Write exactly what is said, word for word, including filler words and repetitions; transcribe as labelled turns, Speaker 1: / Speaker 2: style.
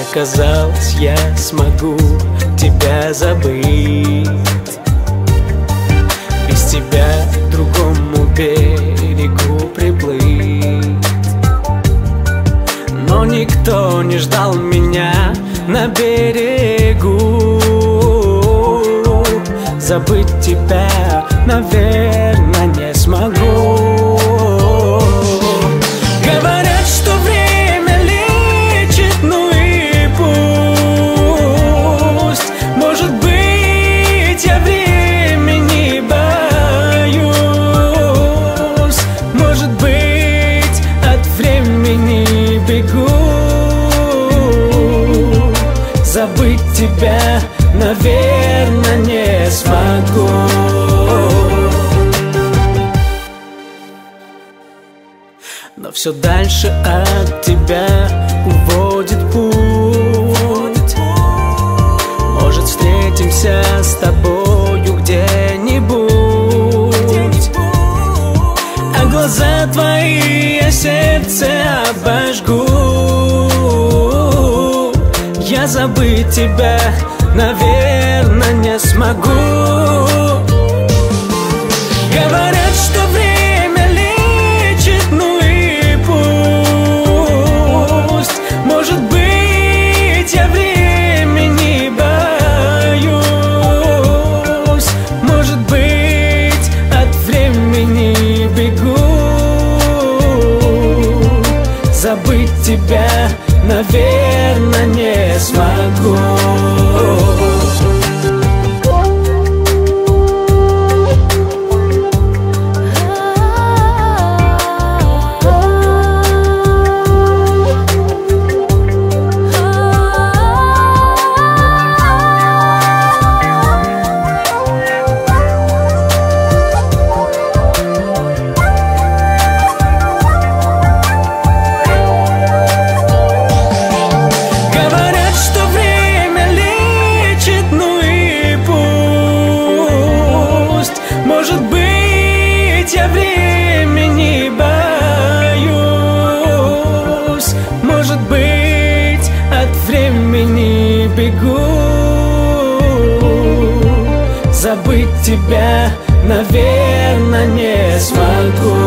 Speaker 1: казалось, я смогу тебя забыть, без тебя к другому берегу приплыть. Но никто не ждал меня на берегу. Забыть тебя, наверное, не смогу. Говорят, что время лечит, ну и пусть. Может быть, я времени боюсь. Может быть, от времени бегу. Забыть тебя, наверное, не смогу. Но все дальше от тебя уводит путь. Может, встретимся с тобою где-нибудь, а глаза твои я сердце обожгу. Я забыть тебя, наверное, не смогу. Говорят, что время лечит, ну и пусть. Может быть, я времени боюсь. Может быть, от времени бегу. Забыть тебя, наверное, не смогу. Может быть, я времени боюсь. Может быть, от времени бегу. Забыть тебя, наверное, не смогу.